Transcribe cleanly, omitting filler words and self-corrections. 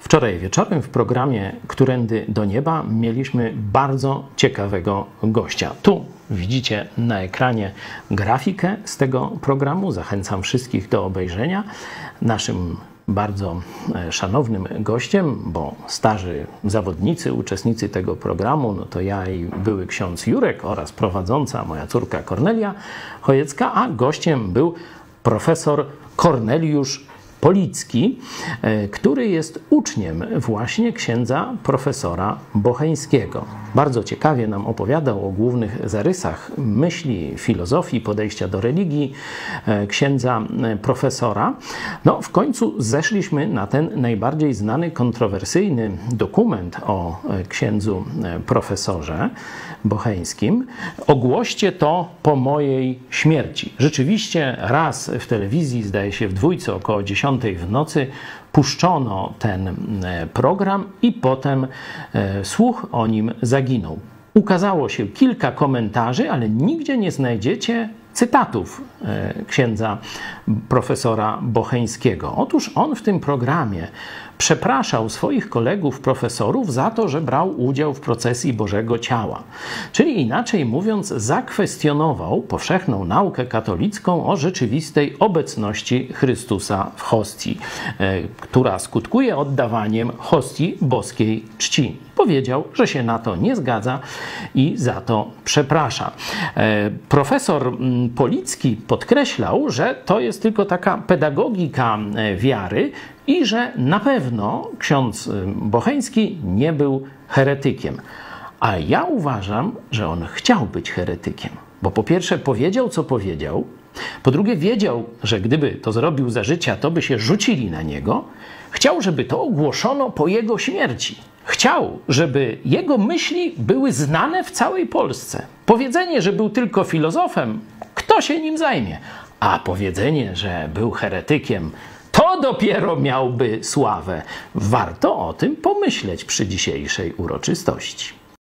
Wczoraj wieczorem w programie Którędy do nieba mieliśmy bardzo ciekawego gościa. Tu widzicie na ekranie grafikę z tego programu. Zachęcam wszystkich do obejrzenia. Naszym bardzo szanownym gościem, bo starzy zawodnicy, uczestnicy tego programu, no to ja i były ksiądz Jurek oraz prowadząca moja córka Kornelia Chojecka, a gościem był profesor Korneliusz Policki, który jest uczniem właśnie księdza profesora Bocheńskiego. Bardzo ciekawie nam opowiadał o głównych zarysach myśli, filozofii, podejścia do religii księdza profesora. No, w końcu zeszliśmy na ten najbardziej znany, kontrowersyjny dokument o księdzu profesorze Bocheńskim. Ogłoście to po mojej śmierci. Rzeczywiście raz w telewizji, zdaje się w Dwójce, około 10 w nocy, puszczono ten program i potem słuch o nim zaginął. Ukazało się kilka komentarzy, ale nigdzie nie znajdziecie cytatów księdza profesora Bocheńskiego. Otóż on w tym programie przepraszał swoich kolegów profesorów za to, że brał udział w procesji Bożego Ciała. Czyli inaczej mówiąc, zakwestionował powszechną naukę katolicką o rzeczywistej obecności Chrystusa w hostii, która skutkuje oddawaniem hostii boskiej czci. Powiedział, że się na to nie zgadza i za to przeprasza. Profesor Policki podkreślał, że to jest tylko taka pedagogika wiary i że na pewno ksiądz Bocheński nie był heretykiem. A ja uważam, że on chciał być heretykiem, bo po pierwsze powiedział, co powiedział, po drugie wiedział, że gdyby to zrobił za życia, to by się rzucili na niego. Chciał, żeby to ogłoszono po jego śmierci. Chciał, żeby jego myśli były znane w całej Polsce. Powiedzenie, że był tylko filozofem, kto się nim zajmie? A powiedzenie, że był heretykiem, to dopiero miałby sławę. Warto o tym pomyśleć przy dzisiejszej uroczystości.